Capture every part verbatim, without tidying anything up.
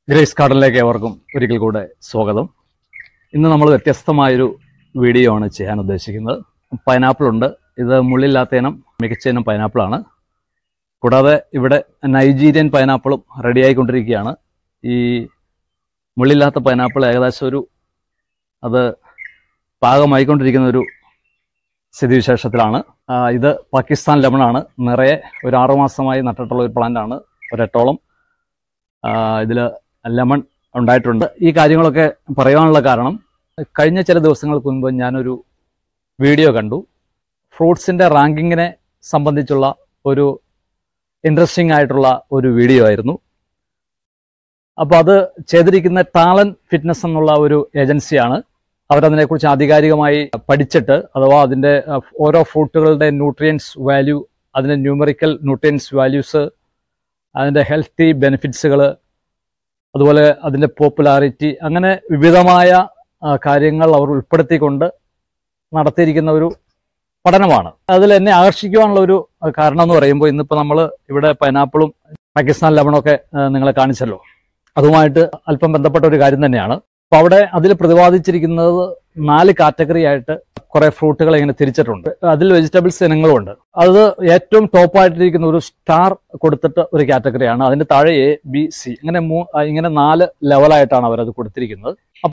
Grace ഗാർഡനിലേക്ക് ഏവർക്കും ഒരിക്കൽ കൂടെ സ്വാഗതം. ഇന്ന് നമ്മൾ വ്യത്യസ്തമായൊരു വീഡിയോ ആണ് ചെയ്യാൻ ഉദ്ദേശിക്കുന്നത്. പൈനാപ്പിൾ ഉണ്ട്. ഇത് മുള്ളില്ലാത്ത ഇനം മികച്ച ഇനം പൈനാപ്പിളാണ്. കൂടാതെ ഇവിടെ നൈജീരിയൻ പൈനാപ്പിളും റെഡിയായിക്കൊണ്ടിരിക്കുകയാണ്. ഈ മുള്ളില്ലാത്ത പൈനാപ്പിൾ ഏകദേശം ഒരു അത് പാകമായിക്കൊണ്ടിരിക്കുന്ന ഒരു സ്ഥിതിവിശേഷത്തിലാണ്. ഇത് പാകിസ്ഥാൻ ലെമണാണ്. നിറയെ ഒരു ആറുമാസമായി നട്ടിട്ടുള്ള ഒരു പ്ലാന്റാണ്. ഒരെട്ടോളം ഇതിൽ ലെമൺ ഉണ്ടായിട്ടുണ്ട്. ഈ കാര്യങ്ങളൊക്കെ പറയാനുള്ള കാരണം, കഴിഞ്ഞ ചില ദിവസങ്ങൾക്ക് മുൻപ് ഞാനൊരു വീഡിയോ കണ്ടു. ഫ്രൂട്ട്സിൻ്റെ റാങ്കിങ്ങിനെ സംബന്ധിച്ചുള്ള ഒരു ഇൻട്രസ്റ്റിംഗ് ആയിട്ടുള്ള ഒരു വീഡിയോ ആയിരുന്നു. അപ്പോൾ അത് ചെയ്തിരിക്കുന്ന ടാലന്റ് ഫിറ്റ്നസ് എന്നുള്ള ഒരു ഏജൻസിയാണ്. അവരതിനെക്കുറിച്ച് ആധികാരികമായി പഠിച്ചിട്ട്, അഥവാ അതിൻ്റെ ഓരോ ഫ്രൂട്ടുകളുടെ ന്യൂട്രിയൻസ് വാല്യൂ, അതിൻ്റെ ന്യൂമറിക്കൽ ന്യൂട്രിയൻസ് വാല്യൂസ്, അതിൻ്റെ ഹെൽത്തി ബെനിഫിറ്റ്സുകൾ, അതുപോലെ അതിൻ്റെ പോപ്പുലാരിറ്റി, അങ്ങനെ വിവിധമായ കാര്യങ്ങൾ അവർ ഉൾപ്പെടുത്തിക്കൊണ്ട് നടത്തിയിരിക്കുന്ന ഒരു പഠനമാണ്. അതിൽ എന്നെ ആകർഷിക്കുവാനുള്ള ഒരു കാരണം എന്ന് പറയുമ്പോൾ, ഇന്നിപ്പോൾ നമ്മൾ ഇവിടെ പൈനാപ്പിളും പാകിസ്ഥാൻ ലെമണൊക്കെ നിങ്ങളെ കാണിച്ചല്ലോ, അതുമായിട്ട് അല്പം ബന്ധപ്പെട്ട ഒരു കാര്യം തന്നെയാണ്. അപ്പോൾ അവിടെ അതിൽ പ്രതിപാദിച്ചിരിക്കുന്നത് നാല് കാറ്റഗറി ആയിട്ട് കുറെ ഫ്രൂട്ടുകൾ ഇങ്ങനെ തിരിച്ചിട്ടുണ്ട്. അതിൽ വെജിറ്റബിൾസ് ഇനങ്ങളുമുണ്ട്. അത് ഏറ്റവും ടോപ്പായിട്ടിരിക്കുന്ന ഒരു സ്റ്റാർ കൊടുത്തിട്ട് ഒരു കാറ്റഗറിയാണ്. അതിന്റെ താഴെ എ, ബി, സി, ഇങ്ങനെ മൂ ഇങ്ങനെ നാല് ലെവലായിട്ടാണ് അവരത് കൊടുത്തിരിക്കുന്നത്.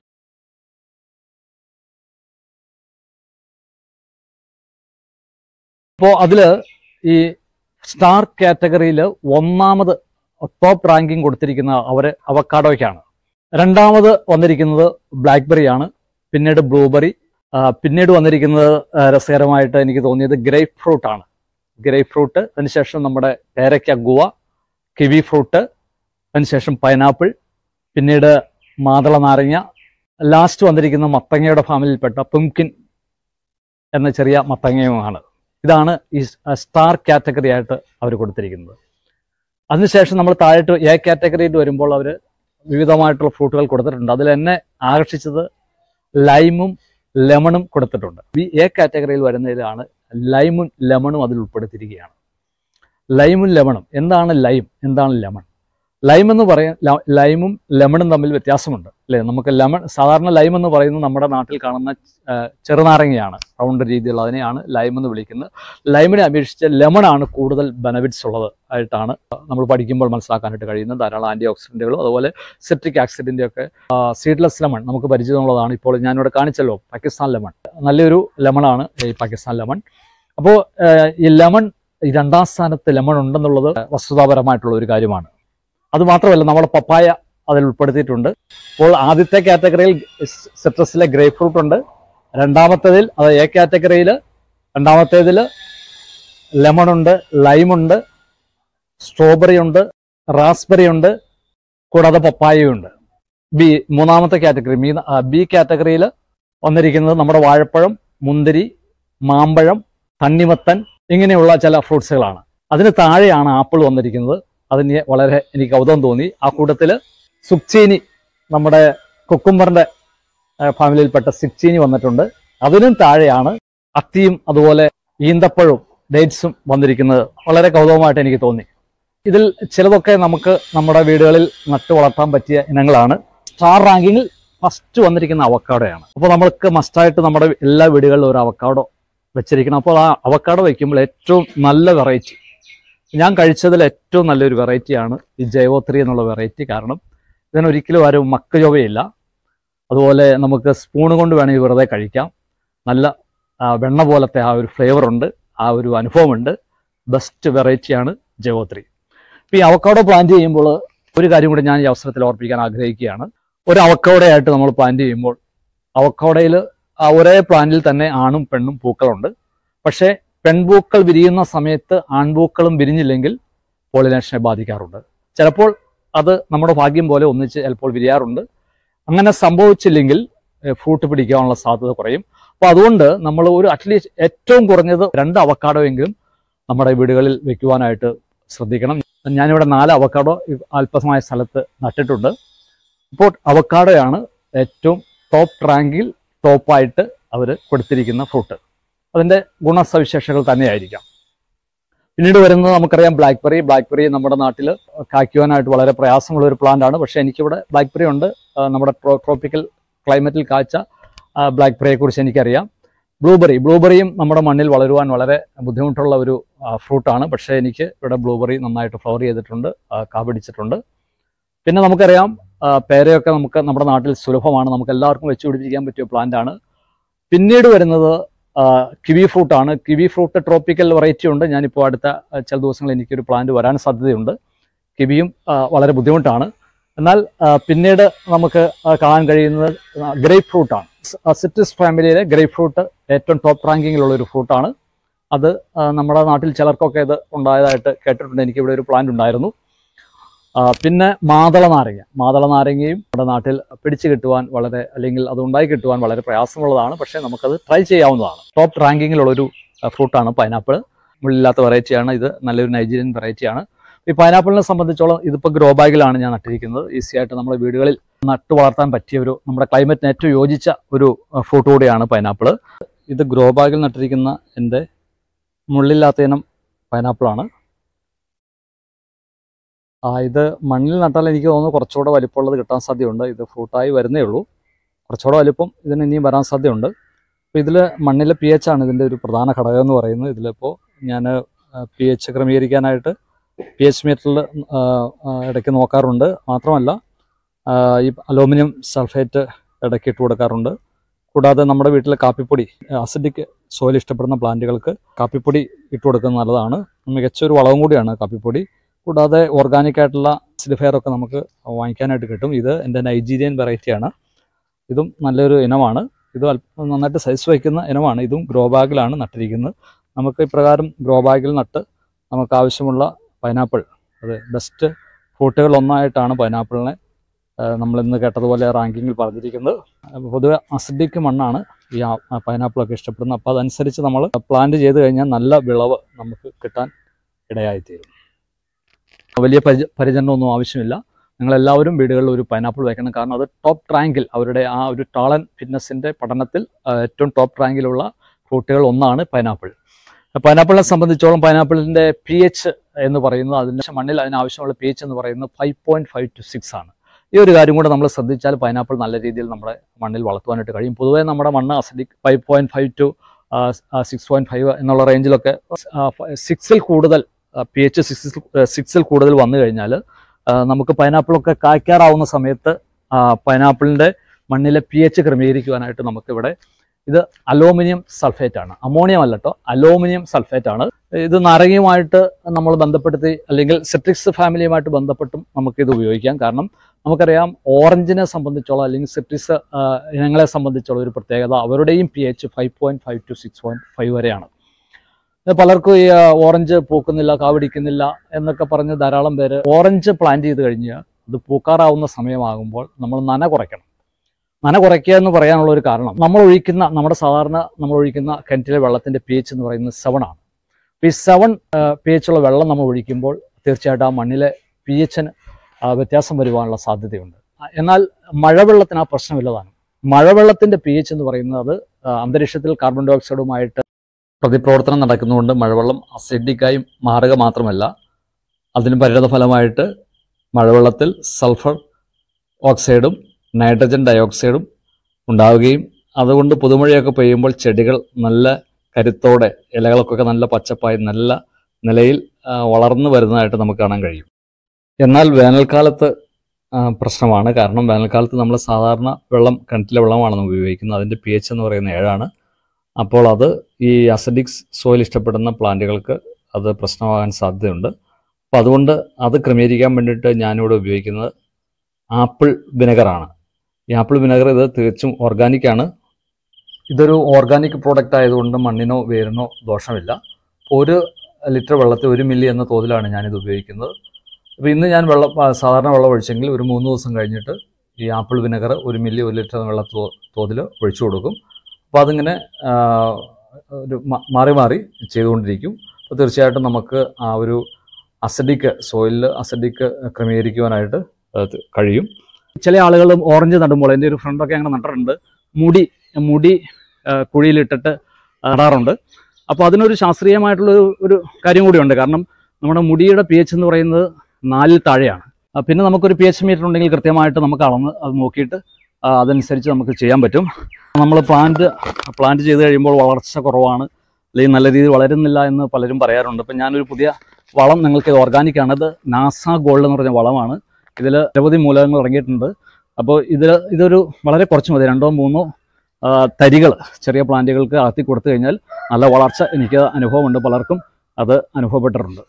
അപ്പോൾ അതില് ഈ സ്റ്റാർ കാറ്റഗറിയിൽ ഒന്നാമത് ടോപ്പ് റാങ്കിങ് കൊടുത്തിരിക്കുന്ന അവര് അവക്കാഡോയ്ക്കാണ്. രണ്ടാമത് വന്നിരിക്കുന്നത് ബ്ലാക്ക്ബെറി ആണ്. പിന്നീട് ബ്ലൂബെറി, പിന്നീട് വന്നിരിക്കുന്നത് രസകരമായിട്ട് എനിക്ക് തോന്നിയത് ഗ്രേപ്പ് ഫ്രൂട്ട് ആണ്. ഗ്രേപ്പ് ഫ്രൂട്ട്, അതിനുശേഷം നമ്മുടെ പേരയ്ക്ക, ഗുവ, കിവി ഫ്രൂട്ട്, അതിനുശേഷം പൈനാപ്പിൾ, പിന്നീട് മാതള നാരങ്ങ, ലാസ്റ്റ് വന്നിരിക്കുന്ന മത്തങ്ങയുടെ ഫാമിലിയിൽപ്പെട്ട പുംകിൻ എന്ന ചെറിയ മത്തങ്ങയുമാണ്. ഇതാണ് ഈ സ്റ്റാർ കാറ്റഗറി ആയിട്ട് അവർ കൊടുത്തിരിക്കുന്നത്. അതിനുശേഷം നമ്മൾ താഴോട്ട് എ കാറ്റഗറിയിൽ വരുമ്പോൾ അവർ വിവിധമായിട്ടുള്ള ഫ്രൂട്ടുകൾ കൊടുത്തിട്ടുണ്ട്. അതിൽ എന്നെ ആകർഷിച്ചത് ലൈമും ലെമണും കൊടുത്തിട്ടുണ്ട്. ഈ എ കാറ്റഗറിയിൽ വരുന്നതിലാണ് ലൈമും ലെമണും അതിൽ ഉൾപ്പെടുത്തിയിരിക്കുകയാണ്. ലൈമും ലെമണും, എന്താണ് ലൈം, എന്താണ് ലെമൺ? ലൈം എന്ന് പറയാൻ ലൈമും ലെമണും തമ്മിൽ വ്യത്യാസമുണ്ട് അല്ലേ? നമുക്ക് ലെമൺ, സാധാരണ ലൈം എന്ന് പറയുന്നത് നമ്മുടെ നാട്ടിൽ കാണുന്ന ചെറുനാരങ്ങയാണ്, റൗണ്ട് രീതിയിലുള്ള, അതിനെയാണ് ലൈം എന്ന് വിളിക്കുന്നത്. ലൈമിനെ അപേക്ഷിച്ച് ലെമണാണ് കൂടുതൽ ബെനഫിറ്റ്സ് ഉള്ളത് ആയിട്ടാണ് നമ്മൾ പഠിക്കുമ്പോൾ മനസ്സിലാക്കാനായിട്ട് കഴിയുന്നത്. ധാരാളം ആൻറ്റി ഓക്സിഡൻറ്റുകളും അതുപോലെ സിട്രിക് ആസിഡിൻ്റെ ഒക്കെ. സീഡ്ലെസ് ലെമൺ നമുക്ക് പരിചയമുള്ളതാണ്. ഇപ്പോൾ ഞാനിവിടെ കാണിച്ചല്ലോ പാകിസ്ഥാൻ ലെമൺ, നല്ലൊരു ലെമണാണ് ഈ പാകിസ്ഥാൻ ലെമൺ. അപ്പോൾ ഈ ലെമൺ, ഈ രണ്ടാം സ്ഥാനത്ത് ലെമൺ ഉണ്ടെന്നുള്ളത് വസ്തുതാപരമായിട്ടുള്ള ഒരു കാര്യമാണ്. അതുമാത്രമല്ല, നമ്മുടെ പപ്പായ അതിൽ ഉൾപ്പെടുത്തിയിട്ടുണ്ട്. അപ്പോൾ ആദ്യത്തെ കാറ്റഗറിയിൽ സിട്രസിലെ ഗ്രേപ്പ് ഫ്രൂട്ട് ഉണ്ട്. രണ്ടാമത്തേതിൽ, അത് എ കാറ്റഗറിയിൽ രണ്ടാമത്തേതിൽ ലെമൺ ഉണ്ട്, ലൈമുണ്ട്, സ്ട്രോബെറി ഉണ്ട്, റാസ്ബെറി ഉണ്ട്, കൂടാതെ പപ്പായയുണ്ട്. ബി മൂന്നാമത്തെ കാറ്റഗറി, മീ ബി കാറ്റഗറിയിൽ വന്നിരിക്കുന്നത് നമ്മുടെ വാഴപ്പഴം, മുന്തിരി, മാമ്പഴം, തണ്ണിമത്തൻ, ഇങ്ങനെയുള്ള ചില ഫ്രൂട്ട്സുകളാണ്. അതിന് താഴെയാണ് ആപ്പിൾ വന്നിരിക്കുന്നത്. അതിന് വളരെ എനിക്ക് കൗതുകം തോന്നി. ആ കൂട്ടത്തിൽ സുക്ചീനി, നമ്മുടെ കുക്കുംബറിന്റെ ഫാമിലിയിൽപ്പെട്ട സുക്ചീനി വന്നിട്ടുണ്ട്. അതിനും താഴെയാണ് അത്തിയും അതുപോലെ ഈന്തപ്പഴവും ഡേറ്റ്സും വന്നിരിക്കുന്നത്. വളരെ കൗതുകമായിട്ട് എനിക്ക് തോന്നി. ഇതിൽ ചിലതൊക്കെ നമുക്ക് നമ്മുടെ വീടുകളിൽ നട്ടു വളർത്താൻ പറ്റിയ ഇനങ്ങളാണ്. സ്റ്റാർ റാങ്കിങ്ങിൽ ഫസ്റ്റ് വന്നിരിക്കുന്ന അവക്കാഡോയാണ്. അപ്പോൾ നമ്മൾക്ക് മസ്റ്റായിട്ട് നമ്മുടെ എല്ലാ വീടുകളിലും ഒരു അവക്കാഡോ വെച്ചിരിക്കണം. അപ്പോൾ ആ അവക്കാഡോ വയ്ക്കുമ്പോൾ ഏറ്റവും നല്ല വെറൈറ്റി, ഞാൻ കഴിച്ചതിൽ ഏറ്റവും നല്ലൊരു വെറൈറ്റിയാണ് ഈ ജൈവോത്രി എന്നുള്ള വെറൈറ്റി. കാരണം ഇതിനൊരിക്കലും ആരും മക്ക് ചൊവ്വയില്ല. അതുപോലെ നമുക്ക് സ്പൂണ് കൊണ്ട് വേണമെങ്കിൽ വെറുതെ കഴിക്കാം. നല്ല വെണ്ണ പോലത്തെ ആ ഒരു ഫ്ലേവർ ഉണ്ട്, ആ ഒരു അനുഭവമുണ്ട്. ബെസ്റ്റ് വെറൈറ്റിയാണ് ജൈവോത്രി. ഇപ്പോൾ ഈ അവക്കാഡോ പ്ലാന്റ് ചെയ്യുമ്പോൾ ഒരു കാര്യം കൂടി ഞാൻ ഈ അവസരത്തിൽ ഓർപ്പിക്കാൻ ആഗ്രഹിക്കുകയാണ്. ഒരു അവക്കാഡോയായിട്ട് നമ്മൾ പ്ലാന്റ് ചെയ്യുമ്പോൾ അവക്കാഡോയിൽ ആ ഒരേ പ്ലാന്റിൽ തന്നെ ആണും പെണ്ണും പൂക്കളുണ്ട്. പക്ഷേ പെൺപൂക്കൾ വിരിയുന്ന സമയത്ത് ആൺപൂക്കളും വിരിഞ്ഞില്ലെങ്കിൽ പോളിനേഷനെ ബാധിക്കാറുണ്ട്. ചിലപ്പോൾ അത് നമ്മുടെ ഭാഗ്യം പോലെ ഒന്നിച്ച് ചിലപ്പോൾ വിരിയാറുണ്ട്. അങ്ങനെ സംഭവിച്ചില്ലെങ്കിൽ ഫ്രൂട്ട് പിടിക്കാനുള്ള സാധ്യത കുറയും. അപ്പോൾ അതുകൊണ്ട് നമ്മൾ ഒരു അറ്റ്ലീസ്റ്റ് ഏറ്റവും കുറഞ്ഞത് രണ്ട് അവക്കാഡോ എങ്കിലും നമ്മുടെ വീടുകളിൽ വെക്കുവാനായിട്ട് ശ്രദ്ധിക്കണം. ഞാനിവിടെ നാല് അവക്കാഡോ അല്പമായ സ്ഥലത്ത് നട്ടിട്ടുണ്ട്. ഇപ്പോൾ അവക്കാഡോയാണ് ഏറ്റവും ടോപ്പ് റാങ്കിൽ ടോപ്പായിട്ട് അവർ കൊടുത്തിരിക്കുന്ന ഫ്രൂട്ട്. അതിൻ്റെ ഗുണസവിശേഷതകൾ തന്നെയായിരിക്കാം. പിന്നീട് വരുന്നത് നമുക്കറിയാം ബ്ലാക്ക്ബെറി. ബ്ലാക്ക്ബെറി നമ്മുടെ നാട്ടിൽ കായ്ക്കുവാനായിട്ട് വളരെ പ്രയാസമുള്ള ഒരു പ്ലാന്റ് ആണ്. പക്ഷേ എനിക്കിവിടെ ബ്ലാക്ക്ബെറി ഉണ്ട്. നമ്മുടെ ട്രോപ്പിക്കൽ ക്ലൈമറ്റിൽ കായ്ച്ച ബ്ലാക്ക്ബെറിയെ കുറിച്ച് എനിക്കറിയാം. ബ്ലൂബെറി ബ്ലൂബെറിയും നമ്മുടെ മണ്ണിൽ വളരുവാൻ വളരെ ബുദ്ധിമുട്ടുള്ള ഒരു ഫ്രൂട്ടാണ്. പക്ഷേ എനിക്ക് ഇവിടെ ബ്ലൂബെറി നന്നായിട്ട് ഫ്ലവർ ചെയ്തിട്ടുണ്ട്, കാ പിടിച്ചിട്ടുണ്ട്. പിന്നെ നമുക്കറിയാം പേരയൊക്കെ നമുക്ക് നമ്മുടെ നാട്ടിൽ സുലഭമാണ്, നമുക്ക് എല്ലാവർക്കും വെച്ച് പിടിപ്പിക്കാൻ പറ്റിയ പ്ലാന്റ് ആണ്. പിന്നീട് വരുന്നത് കിവി ഫ്രൂട്ടാണ്. കിവി ഫ്രൂട്ട് ട്രോപ്പിക്കൽ വെറൈറ്റി ഉണ്ട്. ഞാനിപ്പോൾ അടുത്ത ചില ദിവസങ്ങളിൽ എനിക്കൊരു പ്ലാന്റ് വരാൻ സാധ്യതയുണ്ട്. കിവിയും വളരെ ബുദ്ധിമുട്ടാണ്. എന്നാൽ പിന്നീട് നമുക്ക് കാണാൻ കഴിയുന്നത് ഗ്രേപ്പ് ഫ്രൂട്ടാണ്. സിട്രസ് ഫാമിലിയിലെ ഗ്രേപ്പ് ഫ്രൂട്ട് ഏറ്റവും ടോപ്പ് റാങ്കിങ്ങിലുള്ള ഒരു ഫ്രൂട്ടാണ്. അത് നമ്മുടെ നാട്ടിൽ ചിലർക്കൊക്കെ ഇത് ഉണ്ടായതായിട്ട് കേട്ടിട്ടുണ്ട്. എനിക്കിവിടെ ഒരു പ്ലാന്റ് ഉണ്ടായിരുന്നു. പിന്നെ മാതള നാരങ്ങ മാതള നാരങ്ങയും നമ്മുടെ നാട്ടിൽ പിടിച്ചു കിട്ടുവാൻ വളരെ അല്ലെങ്കിൽ അത് ഉണ്ടായി കിട്ടുവാൻ വളരെ പ്രയാസമുള്ളതാണ്. പക്ഷേ നമുക്കത് ട്രൈ ചെയ്യാവുന്നതാണ്. ടോപ്പ് റാങ്കിങ്ങിലുള്ളൊരു ഫ്രൂട്ടാണ് പൈനാപ്പിൾ. മുള്ളില്ലാത്ത വെറൈറ്റിയാണ് ഇത്. നല്ലൊരു നൈജീരിയൻ വെറൈറ്റിയാണ്. ഈ പൈനാപ്പിളിനെ സംബന്ധിച്ചോളം ഇതിപ്പോൾ ഗ്രോ ബാഗിലാണ് ഞാൻ നട്ടിരിക്കുന്നത്. ഈസി ആയിട്ട് നമ്മുടെ വീടുകളിൽ നട്ടു വളർത്താൻ പറ്റിയ ഒരു നമ്മുടെ ക്ലൈമറ്റിന് ഏറ്റവും യോജിച്ച ഒരു ഫ്രൂട്ട് കൂടിയാണ് പൈനാപ്പിൾ. ഇത് ഗ്രോ ബാഗിൽ നട്ടിരിക്കുന്ന എൻ്റെ മുള്ളില്ലാത്ത ഇനം പൈനാപ്പിളാണ്. ആ ഇത് മണ്ണിൽ നട്ടാൽ എനിക്ക് തോന്നുന്നു കുറച്ചുകൂടെ വലിപ്പമുള്ളത് കിട്ടാൻ സാധ്യതയുണ്ട്. ഇത് ഫ്രൂട്ടായി വരുന്നേ ഉള്ളൂ. കുറച്ചുകൂടെ വലിപ്പം ഇതിന് ഇനിയും വരാൻ സാധ്യതയുണ്ട്. അപ്പോൾ ഇതിൽ മണ്ണിലെ പി എച്ച് ആണ് ഇതിൻ്റെ ഒരു പ്രധാന ഘടകം എന്ന് പറയുന്നത്. ഇതിലിപ്പോൾ ഞാൻ പി എച്ച് ക്രമീകരിക്കാനായിട്ട് പി എച്ച് മീറ്ററിൽ ഇടയ്ക്ക് നോക്കാറുണ്ട്. മാത്രമല്ല ഈ അലൂമിനിയം സൾഫേറ്റ് ഇടയ്ക്ക് ഇട്ട് കൊടുക്കാറുണ്ട്. കൂടാതെ നമ്മുടെ വീട്ടിലെ കാപ്പിപ്പൊടി, അസിഡിക് സോയിൽ ഇഷ്ടപ്പെടുന്ന പ്ലാന്റുകൾക്ക് കാപ്പിപ്പൊടി ഇട്ട് കൊടുക്കുന്നത് നല്ലതാണ്. മികച്ചൊരു വളവും കൂടിയാണ് കാപ്പിപ്പൊടി. കൂടാതെ ഓർഗാനിക് ആയിട്ടുള്ള ആസിഡിഫയർ ഒക്കെ നമുക്ക് വാങ്ങിക്കാനായിട്ട് കിട്ടും. ഇത് എൻ്റെ നൈജീരിയൻ വെറൈറ്റിയാണ്. ഇതും നല്ലൊരു ഇനമാണ്. ഇത് അല്പം നന്നായിട്ട് സൈസ് വയ്ക്കുന്ന ഇനമാണ്. ഇതും ഗ്രോ ബാഗിലാണ് നട്ടിരിക്കുന്നത്. നമുക്ക് ഇപ്രകാരം ഗ്രോ ബാഗിൽ നട്ട് നമുക്ക് ആവശ്യമുള്ള പൈനാപ്പിൾ, അത് ബെസ്റ്റ് ഫ്രൂട്ടുകൾ ഒന്നായിട്ടാണ് പൈനാപ്പിളിനെ നമ്മളിന്ന് കേട്ടതുപോലെ റാങ്കിങ്ങിൽ പറഞ്ഞിരിക്കുന്നത്. പൊതുവെ അസിഡിക് മണ്ണാണ് ഈ പൈനാപ്പിളൊക്കെ ഇഷ്ടപ്പെടുന്നത്. അപ്പോൾ അതനുസരിച്ച് നമ്മൾ പ്ലാന്റ് ചെയ്ത് കഴിഞ്ഞാൽ നല്ല വിളവ് നമുക്ക് കിട്ടാൻ ഇടയായിത്തീരും. വലിയ പരി പരിചരണമൊന്നും ആവശ്യമില്ല. നിങ്ങളെല്ലാവരും വീടുകളിൽ ഒരു പൈനാപ്പിൾ വയ്ക്കണം. കാരണം അത് ടോപ്പ് റാങ്കിൽ, അവരുടെ ആ ഒരു ടാളൻ ഫിറ്റ്നസിൻ്റെ പഠനത്തിൽ ഏറ്റവും ടോപ്പ് റാങ്കിലുള്ള ഫ്രൂട്ടുകൾ ഒന്നാണ് പൈനാപ്പിൾ. പൈനാപ്പിളിനെ സംബന്ധിച്ചോളം പൈനാപ്പിളിൻ്റെ പി എച്ച് എന്ന് പറയുന്നത്, അതിൻ്റെ മണ്ണിൽ അതിനാവശ്യമുള്ള പി എച്ച് എന്ന് പറയുന്നത് five point five two six ആണ്. ഈ ഒരു കാര്യം കൂടെ നമ്മൾ ശ്രദ്ധിച്ചാൽ പൈനാപ്പിൾ നല്ല രീതിയിൽ നമ്മുടെ മണ്ണിൽ വളർത്തുവാനായിട്ട് കഴിയും. പൊതുവേ നമ്മുടെ മണ്ണ് acidic five point five two six point five എന്നുള്ള റേഞ്ചിലൊക്കെ സിക്സിൽ കൂടുതൽ പി എച്ച് സിക്സിൽ സിക്സിൽ കൂടുതൽ വന്നു കഴിഞ്ഞാൽ നമുക്ക് പൈനാപ്പിളൊക്കെ കായ്ക്കാറാവുന്ന സമയത്ത് പൈനാപ്പിളിൻ്റെ മണ്ണിലെ പി എച്ച് ക്രമീകരിക്കുവാനായിട്ട് നമുക്കിവിടെ ഇത് അലൂമിനിയം സൾഫേറ്റ് ആണ്, അമോണിയം അല്ല കേട്ടോ, അലൂമിനിയം സൾഫേറ്റ് ആണ്. ഇത് നാരങ്ങയുമായിട്ട് നമ്മൾ ബന്ധപ്പെടുത്തി അല്ലെങ്കിൽ സിട്രിക്സ് ഫാമിലിയുമായിട്ട് ബന്ധപ്പെട്ടും നമുക്കിത് ഉപയോഗിക്കാം. കാരണം നമുക്കറിയാം ഓറഞ്ചിനെ സംബന്ധിച്ചോളം അല്ലെങ്കിൽ സിട്രിക്സ് ഇനങ്ങളെ സംബന്ധിച്ചുള്ള ഒരു പ്രത്യേകത അവരുടെയും P H five point five two six point five വരെയാണ്. പലർക്കും ഈ ഓറഞ്ച് പൂക്കുന്നില്ല, കാപിടിക്കുന്നില്ല എന്നൊക്കെ പറഞ്ഞ് ധാരാളം പേര് ഓറഞ്ച് പ്ലാന്റ് ചെയ്ത് കഴിഞ്ഞാൽ ഇത് പൂക്കാറാവുന്ന സമയമാകുമ്പോൾ നമ്മൾ നന കുറയ്ക്കണം. നന കുറയ്ക്കുക എന്ന് പറയാനുള്ള ഒരു കാരണം, നമ്മൾ ഒഴിക്കുന്ന നമ്മുടെ സാധാരണ നമ്മൾ ഒഴിക്കുന്ന കിണറ്റിലെ വെള്ളത്തിൻ്റെ പി എച്ച് എന്ന് പറയുന്നത് സെവൻ ആണ്. ഈ സെവൻ പി എച്ച് ഉള്ള വെള്ളം നമ്മൾ ഒഴിക്കുമ്പോൾ തീർച്ചയായിട്ടും ആ മണ്ണിലെ പി എച്ചിന് വ്യത്യാസം വരുവാനുള്ള സാധ്യതയുണ്ട്. എന്നാൽ മഴവെള്ളത്തിന് ആ പ്രശ്നമില്ലതാണ്. മഴവെള്ളത്തിൻ്റെ പി എച്ച് എന്ന് പറയുന്നത് അത് അന്തരീക്ഷത്തിൽ കാർബൺ ഡൈ ഓക്സൈഡുമായിട്ട് പ്രതിപ്രവർത്തനം നടക്കുന്നതുകൊണ്ട് മഴവെള്ളം അസിഡിക്കായി മാറുക മാത്രമല്ല, അതിന് പരിണതഫലമായിട്ട് മഴവെള്ളത്തിൽ സൾഫർ ഓക്സൈഡും നൈട്രജൻ ഡയോക്സൈഡും ഉണ്ടാവുകയും അതുകൊണ്ട് പുതുമഴയൊക്കെ പെയ്യുമ്പോൾ ചെടികൾ നല്ല കരുത്തോടെ ഇലകൾക്കൊക്കെ നല്ല പച്ചപ്പായി നല്ല നിലയിൽ വളർന്നു വരുന്നതായിട്ട് നമുക്ക് കാണാൻ കഴിയും. എന്നാൽ വേനൽക്കാലത്ത് പ്രശ്നമാണ്. കാരണം വേനൽക്കാലത്ത് നമ്മൾ സാധാരണ വെള്ളം കിണറ്റിലെ വെള്ളമാണ് നമ്മൾ ഉപയോഗിക്കുന്നത്. അതിൻ്റെ പി എച്ച് എന്ന് പറയുന്നത് ഏഴാണ്. അപ്പോൾ അത് ഈ അസിഡിക് സോയിൽ ഇഷ്ടപ്പെടുന്ന പ്ലാന്റുകൾക്ക് അത് പ്രശ്നമാകാൻ സാധ്യതയുണ്ട്. അപ്പോൾ അതുകൊണ്ട് അത് ക്രമീകരിക്കാൻ വേണ്ടിയിട്ട് ഞാനിവിടെ ഉപയോഗിക്കുന്നത് ആപ്പിൾ വിനെഗറാണ്. ഈ ആപ്പിൾ വിനെഗർ ഇത് തികച്ചും ഓർഗാനിക്കാണ്. ഇതൊരു ഓർഗാനിക് പ്രോഡക്റ്റ് ആയതുകൊണ്ട് മണ്ണിനോ വേരിനോ ദോഷമില്ല. ഒരു ലിറ്റർ വെള്ളത്തിൽ ഒരു മില്ലി എന്ന തോതിലാണ് ഞാനിത് ഉപയോഗിക്കുന്നത്. അപ്പോൾ ഇന്ന് ഞാൻ വെള്ളം സാധാരണ വെള്ളം ഒഴിച്ചെങ്കിൽ ഒരു മൂന്ന് ദിവസം കഴിഞ്ഞിട്ട് ഈ ആപ്പിൾ വിനെഗർ ഒരു മില്ലി ഒരു ലിറ്റർ വെള്ള തോതിൽ ഒഴിച്ചു കൊടുക്കും. അപ്പോൾ അതിങ്ങനെ ഒരു മാറി മാറി ചെയ്തുകൊണ്ടിരിക്കും. അപ്പോൾ തീർച്ചയായിട്ടും നമുക്ക് ആ ഒരു അസിഡിക് സോയിലിൽ അസിഡിക് ക്രമീകരിക്കുവാനായിട്ട് കഴിയും. ചില ആളുകളും ഓറഞ്ച് നടുമ്പോൾ, എൻ്റെ ഒരു ഫ്രണ്ടൊക്കെ അങ്ങനെ നട്ടിട്ടുണ്ട്, മുടി മുടി കുഴിയിലിട്ടിട്ട് നടാറുണ്ട്. അപ്പോൾ അതിനൊരു ശാസ്ത്രീയമായിട്ടുള്ള ഒരു കാര്യം കൂടിയുണ്ട്. കാരണം നമ്മുടെ മുടിയുടെ പി എച്ച് എന്ന് പറയുന്നത് നാലിൽ താഴെയാണ്. പിന്നെ നമുക്കൊരു പി എച്ച് മീറ്റർ ഉണ്ടെങ്കിൽ കൃത്യമായിട്ട് നമുക്ക് അളന്ന് അത് നോക്കിയിട്ട് അതനുസരിച്ച് നമുക്ക് ചെയ്യാൻ പറ്റും. നമ്മൾ പ്ലാന്റ് പ്ലാന്റ് ചെയ്ത് കഴിയുമ്പോൾ വളർച്ച കുറവാണ്, അല്ലെങ്കിൽ നല്ല രീതിയിൽ വളരുന്നില്ല എന്ന് പലരും പറയാറുണ്ട്. അപ്പം ഞാനൊരു പുതിയ വളം നിങ്ങൾക്ക് ഓർഗാനിക് ആണ്, ഇത് നാസ ഗോൾഡ് എന്ന് പറഞ്ഞ വളമാണ്. ഇതിൽ നിരവധി മൂലകങ്ങൾ ഇറങ്ങിയിട്ടുണ്ട്. അപ്പോൾ ഇതിൽ ഇതൊരു വളരെ കുറച്ച് മതി, രണ്ടോ മൂന്നോ തരികൾ ചെറിയ പ്ലാന്റുകൾക്ക് ആത്തി കൊടുത്തു കഴിഞ്ഞാൽ നല്ല വളർച്ച എനിക്ക് അനുഭവമുണ്ട്, പലർക്കും അത് അനുഭവപ്പെട്ടിട്ടുണ്ട്.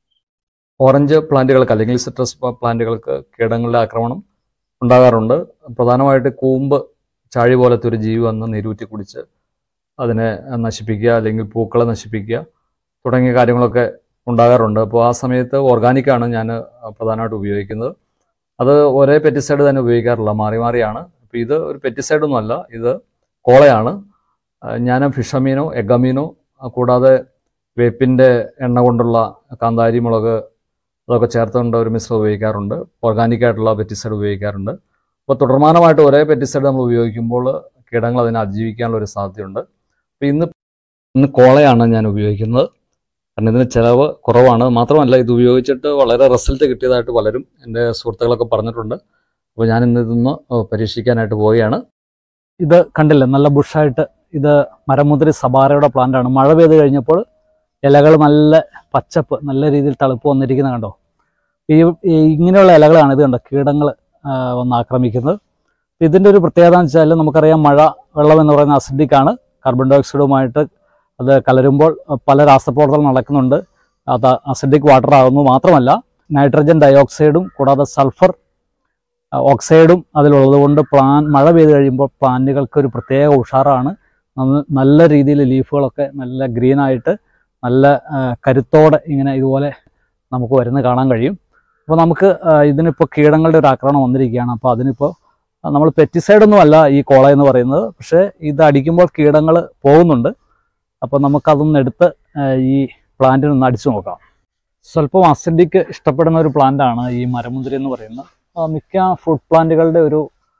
ഓറഞ്ച് പ്ലാന്റുകൾക്ക് അല്ലെങ്കിൽ സിട്രസ് പ്ലാന്റുകൾക്ക് കീടങ്ങളുടെ ആക്രമണം ഉണ്ടാകാറുണ്ട്. പ്രധാനമായിട്ട് കൂമ്പ് ചാഴി പോലത്തെ ഒരു ജീവി വന്ന് നീരൂറ്റി കുടിച്ച് അതിനെ നശിപ്പിക്കുക, അല്ലെങ്കിൽ പൂക്കളെ നശിപ്പിക്കുക തുടങ്ങിയ കാര്യങ്ങളൊക്കെ ഉണ്ടാകാറുണ്ട്. അപ്പോൾ ആ സമയത്ത് ഓർഗാനിക്കാണ് ഞാൻ പ്രധാനമായിട്ട് ഉപയോഗിക്കുന്നത്. അത് ഒരേ പെറ്റിസൈഡ് തന്നെ ഉപയോഗിക്കാറില്ല, മാറി മാറിയാണ്. അപ്പോൾ ഇത് ഒരു പെറ്റിസൈഡൊന്നും അല്ല, ഇത് കോളയാണ്. ഞാൻ ഫിഷമീനോ എഗമീനോ കൂടാതെ വേപ്പിൻ്റെ എണ്ണ കൊണ്ടുള്ള കാന്താരി മുളക് അതൊക്കെ ചേർത്തുകൊണ്ട് ഒരു മിശ്രം ഉപയോഗിക്കാറുണ്ട്. ഓർഗാനിക്കായിട്ടുള്ള പെറ്റിസൈഡ് ഉപയോഗിക്കാറുണ്ട്. അപ്പോൾ തുടർമാനമായിട്ട് ഒരേ പെറ്റിസൈഡ് നമ്മൾ ഉപയോഗിക്കുമ്പോൾ കീടങ്ങൾ അതിനെ അതിജീവിക്കാനുള്ള ഒരു സാധ്യതയുണ്ട്. അപ്പോൾ ഇന്ന് ഇന്ന് കോളയാണ് ഞാൻ ഉപയോഗിക്കുന്നത്. കാരണം ഇതിന് ചിലവ് കുറവാണ്. മാത്രമല്ല ഇത് ഉപയോഗിച്ചിട്ട് വളരെ റിസൾട്ട് കിട്ടിയതായിട്ട് പലരും എൻ്റെ സുഹൃത്തുക്കളൊക്കെ പറഞ്ഞിട്ടുണ്ട്. അപ്പോൾ ഞാൻ ഇന്ന് ഇതൊന്ന് പരീക്ഷിക്കാനായിട്ട് പോവുകയാണ്. ഇത് കണ്ടില്ലേ, നല്ല ബുഷായിട്ട് ഇത് മരമുന്തിരി സബാരയുടെ പ്ലാന്റാണ്. മഴ പെയ്ത് കഴിഞ്ഞപ്പോൾ ഇലകൾ നല്ല പച്ചപ്പ്, നല്ല രീതിയിൽ തളുപ്പ് വന്നിരിക്കുന്ന കണ്ടോ. ഈ ഇങ്ങനെയുള്ള ഇലകളാണ് ഇത് കണ്ടോ കീടങ്ങൾ വന്ന് ആക്രമിക്കുന്നത്. ഇതിൻ്റെ ഒരു പ്രത്യേകത എന്ന് വെച്ചാൽ നമുക്കറിയാം, മഴ വെള്ളം എന്ന് പറയുന്ന അസിഡിക് ആണ്. കാർബൺ ഡൈ ഓക്സൈഡുമായിട്ട് അത് കലരുമ്പോൾ പല രാസപ്രവർത്തനം നടക്കുന്നുണ്ട്, അത് അസിഡിക് വാട്ടർ ആകുന്നു. മാത്രമല്ല നൈട്രജൻ ഡയോക്സൈഡും കൂടാതെ സൾഫർ ഓക്സൈഡും അതിലുള്ളത് കൊണ്ട് പ്ലാൻ മഴ പെയ്ത് കഴിയുമ്പോൾ പ്ലാന്റുകൾക്ക് ഒരു പ്രത്യേക ഉഷാറാണ്. നല്ല രീതിയിൽ ലീഫുകളൊക്കെ നല്ല ഗ്രീനായിട്ട് നല്ല കരുത്തോടെ ഇങ്ങനെ ഇതുപോലെ നമുക്ക് വരുന്ന കാണാൻ കഴിയും. അപ്പോൾ നമുക്ക് ഇതിനിപ്പോൾ കീടങ്ങളുടെ ഒരു ആക്രമണം വന്നിരിക്കുകയാണ്. അപ്പോൾ അതിനിപ്പോൾ നമ്മൾ പെറ്റിസൈഡൊന്നും അല്ല ഈ കോള എന്ന് പറയുന്നത്, പക്ഷേ ഇത് അടിക്കുമ്പോൾ കീടങ്ങൾ പോകുന്നുണ്ട്. അപ്പോൾ നമുക്കതൊന്ന് എടുത്ത് ഈ പ്ലാന്റിനൊന്ന് അടിച്ചു നോക്കാം. സ്വല്പം അസിഡിക് ഇഷ്ടപ്പെടുന്ന ഒരു പ്ലാന്റാണ് ഈ മരമുന്തിരി എന്ന് പറയുന്നത്. മിക്ക ഫ്രൂട്ട് പ്ലാന്റുകളുടെ ഒരു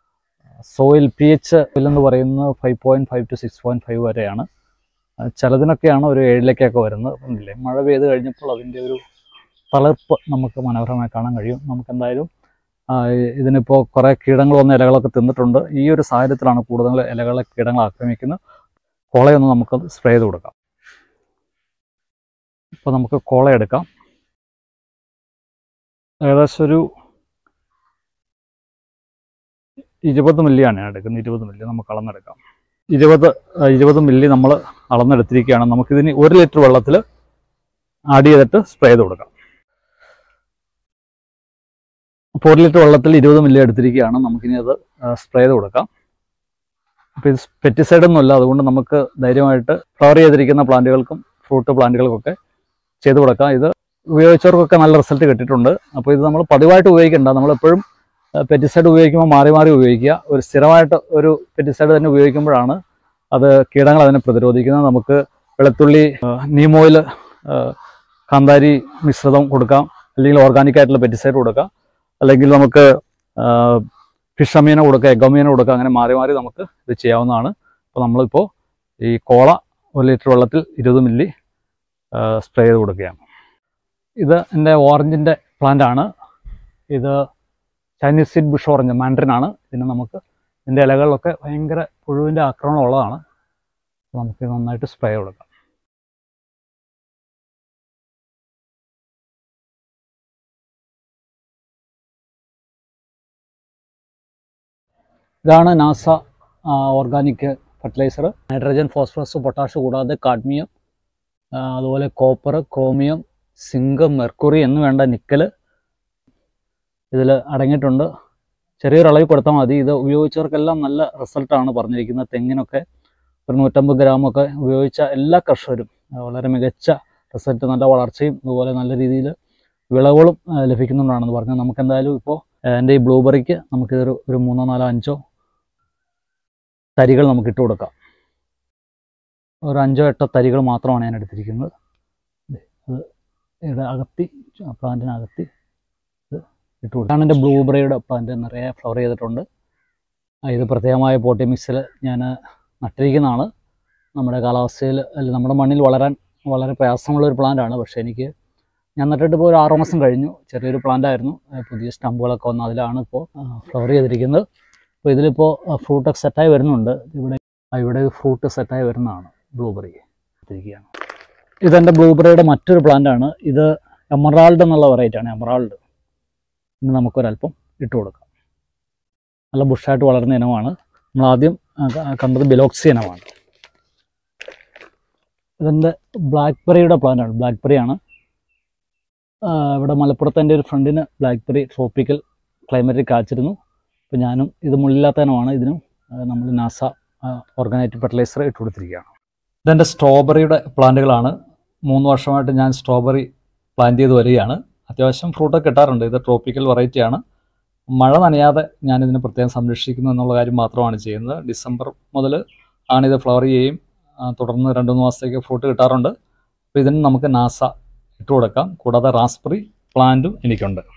സോയിൽ പി എച്ച് എന്ന് പറയുന്നത് five point five two six point five വരെയാണ്. ചിലതിനൊക്കെയാണ് ഒരു ഏഴിലേക്കൊക്കെ വരുന്നത്. ഇല്ലേ, മഴ പെയ്ത് കഴിഞ്ഞപ്പോൾ അതിൻ്റെ ഒരു തളിർപ്പ് നമുക്ക് മനോഹരമായി കാണാൻ കഴിയും. നമുക്കെന്തായാലും ഇതിനിപ്പോൾ കുറേ കീടങ്ങൾ വന്ന ഇലകളൊക്കെ തിന്നിട്ടുണ്ട്. ഈ ഒരു സാഹചര്യത്തിലാണ് കൂടുതൽ ഇലകളെ കീടങ്ങൾ ആക്രമിക്കുന്നത്. കോളയൊന്ന് നമുക്ക് സ്പ്രേ ചെയ്ത് കൊടുക്കാം. ഇപ്പോൾ നമുക്ക് കോള എടുക്കാം. ഏകദേശം ഒരു ഇരുപത് മില്ലിയാണ് ഞാൻ എടുക്കുന്നത്. ഇരുപത് മില്ലി നമുക്ക് അളന്നെടുക്കാം. ഇരുപത് ഇരുപത് മില്ലി നമ്മൾ അളന്നെടുത്തിരിക്കുകയാണ്. നമുക്കിതിന് ഒരു ലിറ്റർ വെള്ളത്തിൽ ആഡ് ചെയ്തിട്ട് സ്പ്രേ ചെയ്ത് കൊടുക്കാം. അപ്പോൾ ഒരു ലിറ്റർ വെള്ളത്തിൽ ഇരുപത് മില്ലി എടുത്തിരിക്കുകയാണ്. നമുക്കിനി അത് സ്പ്രേ ചെയ്ത് കൊടുക്കാം. അപ്പോൾ ഇത് പെറ്റിസൈഡൊന്നുമല്ല, അതുകൊണ്ട് നമുക്ക് ധൈര്യമായിട്ട് ഫ്ലവർ ചെയ്തിരിക്കുന്ന പ്ലാന്റുകൾക്കും ഫ്രൂട്ട് പ്ലാന്റുകൾക്കൊക്കെ ചെയ്ത് കൊടുക്കാം. ഇത് ഉപയോഗിച്ചവർക്കൊക്കെ നല്ല റിസൾട്ട് കിട്ടിയിട്ടുണ്ട്. അപ്പോൾ ഇത് നമ്മൾ പതിവായിട്ട് ഉപയോഗിക്കേണ്ട, നമ്മളെപ്പോഴും പെറ്റിസൈഡ് ഉപയോഗിക്കുമ്പോൾ മാറി മാറി ഉപയോഗിക്കുക. ഒരു സ്ഥിരമായിട്ട് ഒരു പെറ്റിസൈഡ് തന്നെ ഉപയോഗിക്കുമ്പോഴാണ് അത് കീടങ്ങൾ അതിനെ പ്രതിരോധിക്കുന്നത്. നമുക്ക് വെളുത്തുള്ളി, നീം ഓയിൽ, കാന്താരി മിശ്രിതം കൊടുക്കാം, അല്ലെങ്കിൽ ഓർഗാനിക് ആയിട്ടുള്ള പെറ്റിസൈഡ് കൊടുക്കാം, അല്ലെങ്കിൽ നമുക്ക് ഫിഷ് അമീനോ കൊടുക്കുക, എഗ് അമീനോ കൊടുക്കുക. അങ്ങനെ മാറി മാറി നമുക്ക് ഇത് ചെയ്യാവുന്നതാണ്. അപ്പോൾ നമ്മളിപ്പോൾ ഈ കോള ഒരു ലിറ്റർ വെള്ളത്തിൽ ഇരുപത് മില്ലി സ്പ്രേ ചെയ്ത് കൊടുക്കുകയാണ്. ഇത് എൻ്റെ ഓറഞ്ചിൻ്റെ പ്ലാന്റ് ആണ്. ഇത് ചൈനീസ് സീഡ് ബുഷ് ഓറഞ്ച് മാൻഡറിനാണ്. പിന്നെ നമുക്ക് ഇതിൻ്റെ ഇലകളിലൊക്കെ ഭയങ്കര പുഴുവിൻ്റെ ആക്രമണം ഉള്ളതാണ്. നമുക്ക് നന്നായിട്ട് സ്പ്രേ കൊടുക്കാം. ഇതാണ് NASA organic fertiliser. Nitrogen, phosphorus, potash കൂടാതെ കാഡ്മിയം, അതുപോലെ കോപ്പർ, ക്രോമിയം, സിങ്ക്, മെർക്കുറി എന്ന് വേണ്ട നിക്കൽ ഇതിൽ അടങ്ങിയിട്ടുണ്ട്. ചെറിയൊരളവ് കൊടുത്താൽ മതി. ഇത് ഉപയോഗിച്ചവർക്കെല്ലാം നല്ല റിസൾട്ടാണ് പറഞ്ഞിരിക്കുന്നത്. തെങ്ങിനൊക്കെ ഒരു നൂറ്റമ്പത് ഗ്രാമൊക്കെ ഉപയോഗിച്ച എല്ലാ കർഷകരും വളരെ മികച്ച റിസൾട്ട്, നല്ല വളർച്ചയും അതുപോലെ നല്ല രീതിയിൽ വിളവുകളും ലഭിക്കുന്നുണ്ടെന്നാണ് പറഞ്ഞത്. നമുക്ക് എന്തായാലും ഇപ്പോൾ എൻ്റെ ഈ ബ്ലൂബെറിക്ക് നമുക്കിതൊരു ഒരു മൂന്നോ നാലോ അഞ്ചോ തരികൾ നമുക്ക് ഇട്ട് കൊടുക്കാം. ഒരു അഞ്ചോ എട്ടോ തരികൾ മാത്രമാണ് ഞാൻ എടുത്തിരിക്കുന്നത്. അത് ഇവിടെ അകത്തി പ്ലാന്റിനകത്തി ഇത് ഇട്ട് കൊടുക്കാം. എൻ്റെ ബ്ലൂബെറിയുടെ പ്ലാന്റ് നിറയെ ഫ്ലവർ ചെയ്തിട്ടുണ്ട്. ഇത് പ്രത്യേകമായ പോട്ടി മിക്സിൽ ഞാൻ നട്ടിരിക്കുന്നതാണ്. നമ്മുടെ കാലാവസ്ഥയിൽ അല്ല നമ്മുടെ മണ്ണിൽ വളരാൻ വളരെ പ്രയാസമുള്ള ഒരു പ്ലാന്റാണ്. പക്ഷേ എനിക്ക് ഞാൻ നട്ടിട്ട് ഇപ്പോൾ ഒരു ആറ് മാസം കഴിഞ്ഞു. ചെറിയൊരു പ്ലാന്റ് ആയിരുന്നു. പുതിയ സ്റ്റമ്പുകളൊക്കെ വന്ന് അതിലാണ് ഇപ്പോൾ ഫ്ലവർ ചെയ്തിരിക്കുന്നത്. അപ്പോൾ ഇതിലിപ്പോൾ ഫ്രൂട്ടൊക്കെ സെറ്റായി വരുന്നുണ്ട്. ഇവിടെ ഇവിടെ ഫ്രൂട്ട് സെറ്റായി വരുന്നതാണ് ബ്ലൂബെറി ഇരിക്കുകയാണ്. ഇതെൻ്റെ ബ്ലൂബെറിയുടെ മറ്റൊരു പ്ലാന്റാണ്. ഇത് എമറാൾഡ് എന്നുള്ള വെറൈറ്റിയാണ്. എമറാൾഡ് ഇന്ന് നമുക്കൊരല്പം ഇട്ട് കൊടുക്കാം. നല്ല ബുഷായിട്ട് വളരുന്ന ഇനമാണ്. നമ്മൾ ആദ്യം കണ്ടത് ബിലോക്സി ഇനമാണ്. ഇതെൻ്റെ ബ്ലാക്ക്ബെറിയുടെ പ്ലാന്റാണ്. ബ്ലാക്ക്ബെറിയാണ്. ഇവിടെ മലപ്പുറത്ത് എൻ്റെ ഒരു ഫ്രണ്ടിന് ബ്ലാക്ക്ബെറി ട്രോപ്പിക്കൽ ക്ലൈമറ്റിൽ കാച്ചിരുന്നു. അപ്പോൾ ഞാനും ഇത് മുള്ളില്ലാത്ത ഇനമാണ്. ഇതിനും നമ്മൾ നാസ ഓർഗാനൈറ്റ് ഫെർട്ടിലൈസർ ഇട്ട് കൊടുത്തിരിക്കുകയാണ്. ഇതെൻ്റെ സ്ട്രോബെറിയുടെ പ്ലാന്റുകളാണ്. മൂന്ന് വർഷമായിട്ട് ഞാൻ സ്ട്രോബെറി പ്ലാന്റ് ചെയ്ത് വരികയാണ്. അത്യാവശ്യം ഫ്രൂട്ടൊക്കെ കിട്ടാറുണ്ട്. ഇത് ട്രോപ്പിക്കൽ വെറൈറ്റിയാണ്. മഴ നനയാതെ ഞാനിതിനെ പ്രത്യേകം സംരക്ഷിക്കുന്നു എന്നുള്ള കാര്യം മാത്രമാണ് ചെയ്യുന്നത്. ഡിസംബർ മുതൽ ആണിത് ഫ്ലവർ ചെയ്യുകയും തുടർന്ന് രണ്ട് മൂന്ന് മാസത്തേക്ക് ഫ്രൂട്ട് കിട്ടാറുണ്ട്. അപ്പോൾ ഇതിന് നമുക്ക് നാസ ഇട്ട് കൊടുക്കാം. കൂടാതെ റാസ്ബെറി പ്ലാന്റും എനിക്കുണ്ട്.